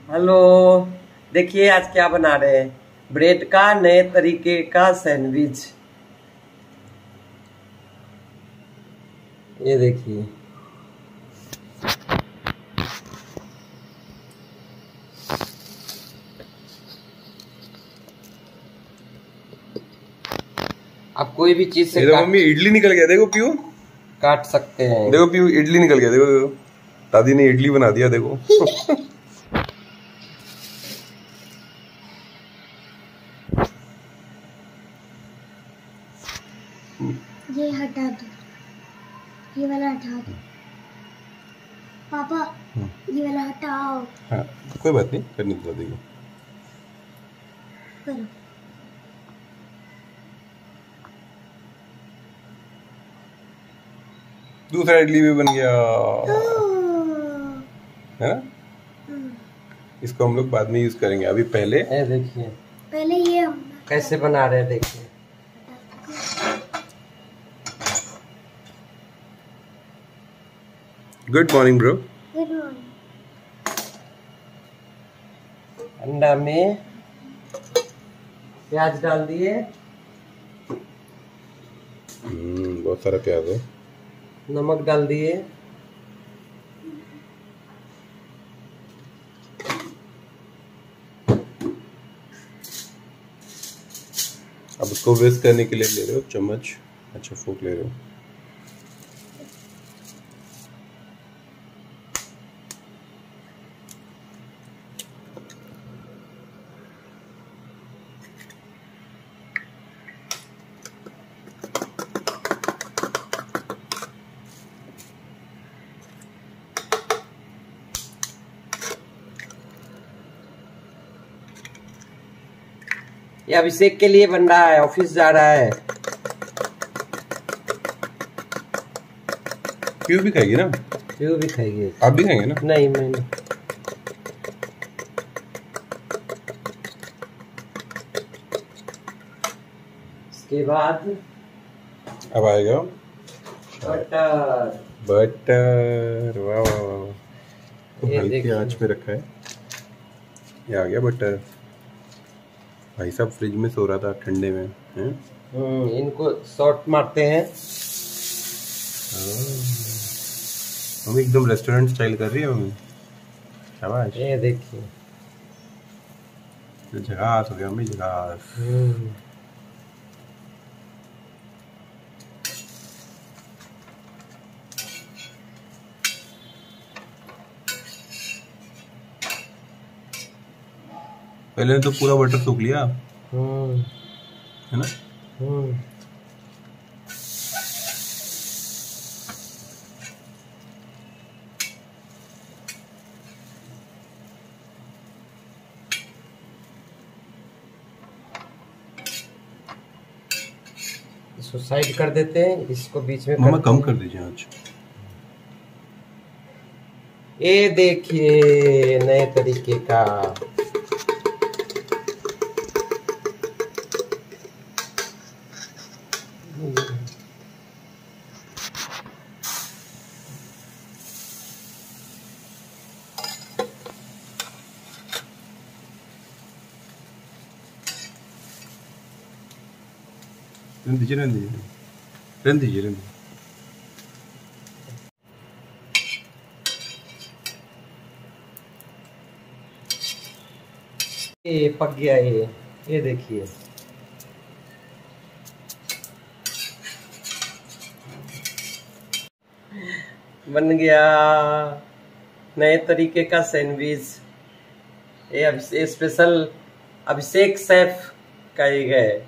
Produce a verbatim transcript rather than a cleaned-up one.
Hello, देखिए आज क्या बना रहे हैं। ब्रेड का नए तरीके का सैंडविच। ये देखिए, आप कोई भी चीज से देखो मम्मी, इडली निकल गया। देखो पीयू, काट सकते हैं। देखो पीयू, इडली निकल गया। देखो दादी ने इडली बना दिया। देखो ये हटा दो, ये वाला हटा दो पापा, ये वाला हटाओ। हाँ कोई बात नहीं, करने दो दादी को। करो। दूसरा इडली भी बन गया है ना। इसको हम लोग बाद में यूज करेंगे, अभी पहले ये देखिए पहले ये हम कैसे बना रहे हैं। देखिए good morning bro. Good morning. अंडा में प्याज डाल दिए। हम्म बहुत सारा प्याज है। नमक डाल दिए। अब उसको वेस्ट करने के लिए ले रहे हो चम्मच, अच्छा फोक ले रहे हो। ये अभिषेक के लिए बन रहा है, ऑफिस जा रहा है। पीयू भी खाएगी ना? पीयू भी खाएगी। आप भी खाएंगे ना? नहीं, मैं नहीं। इसके बाद अब आएगा बटर। बटर। वाह वाह वाह, तो ये हल्की देखिए। आंच में रखा है। ये आ गया बटर। भाई साहब फ्रिज में सो रहा था ठंडे में हैं? हम्म इनको शॉर्ट मारते हैं। मम्मी एकदम रेस्टोरेंट स्टाइल कर रही है मम्मी। शाबाश। ये देखिए, झकास हो गया मम्मी, झकास। हम्म पहले तो पूरा बटर सूख लिया हम्म है ना। हम्म इसको साइड कर देते हैं, इसको बीच में मामा करते कम हैं। कर दीजिए आंच। ये देखिए नए तरीके का। रहने दीजिए, रहने दीजिए, रहने दीजिए, रहने दीजिए। ये पक गया। ये ये देखिए, बन गया नए तरीके का सैंडविच। ये अभिषेक स्पेशल, अभिषेक शेफ का ये है।